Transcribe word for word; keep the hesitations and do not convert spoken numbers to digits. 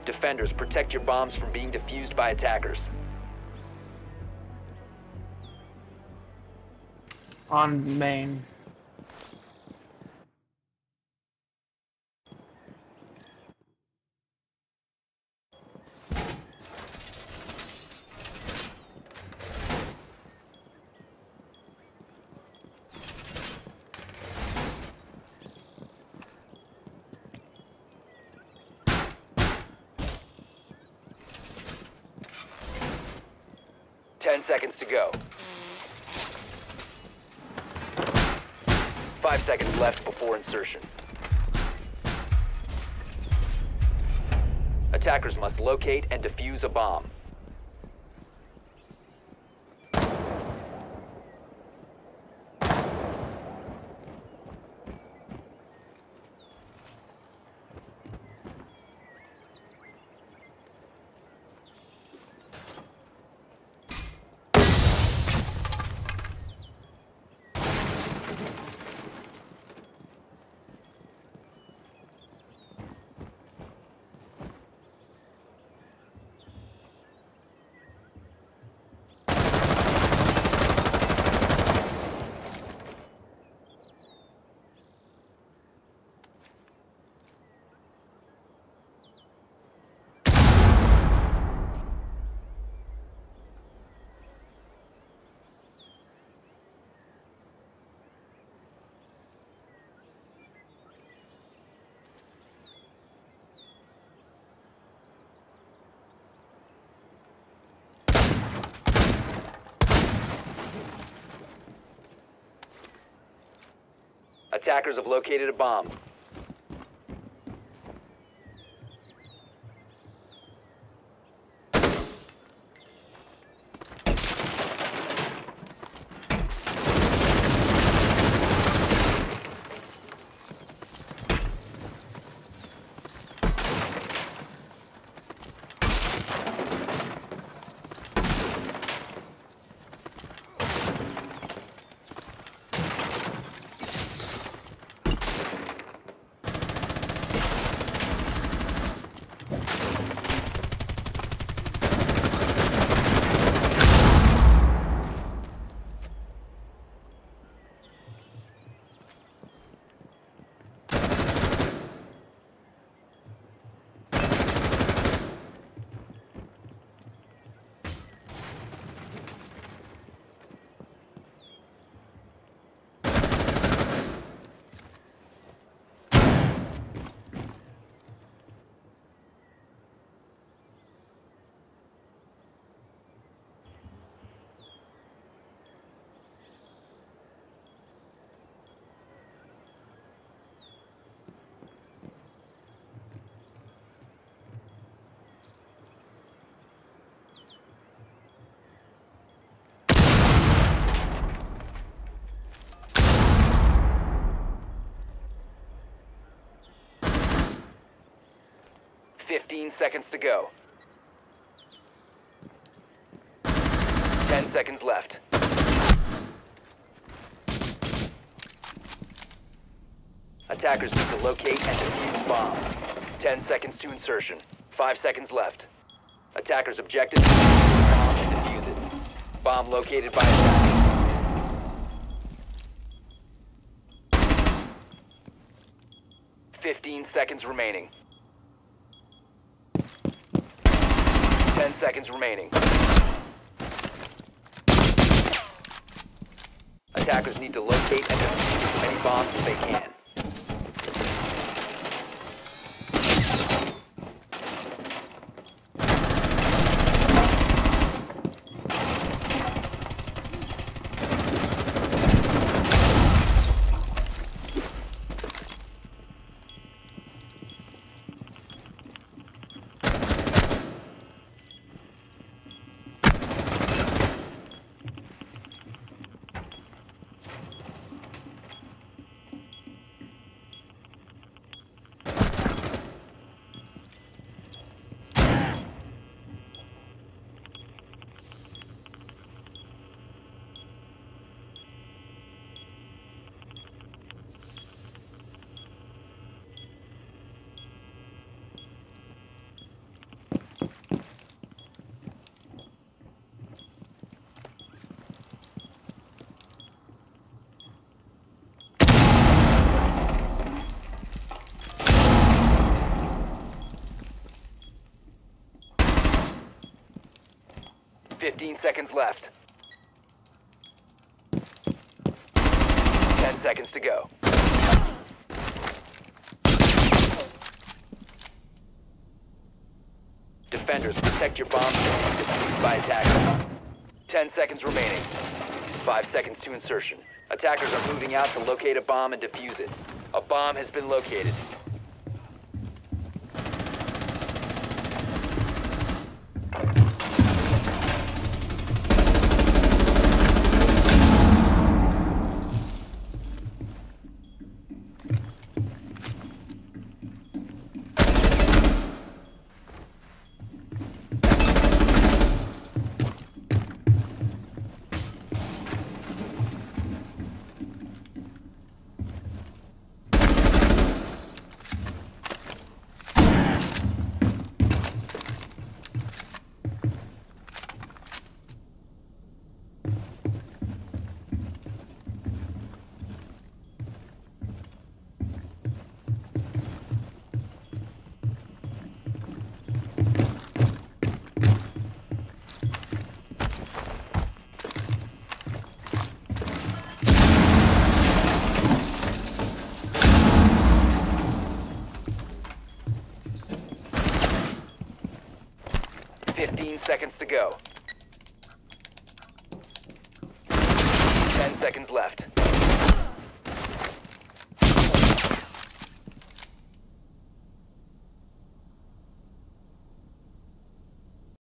Defenders, protect your bombs from being defused by attackers. On main. Ten seconds to go. Five seconds left before insertion. Attackers must locate and defuse a bomb. Attackers have located a bomb. Fifteen seconds to go. Ten seconds left. Attackers need to locate and defuse bomb. Ten seconds to insertion. Five seconds left. Attackers objective. Bomb and defuse it. Bomb located by attackers. Fifteen seconds remaining. Ten seconds remaining. Attackers need to locate and defuse as many bombs as they can. fifteen seconds left. ten seconds to go. Defenders, protect your bombs and defused by attackers. ten seconds remaining. five seconds to insertion. Attackers are moving out to locate a bomb and defuse it. A bomb has been located. fifteen seconds to go. ten seconds left.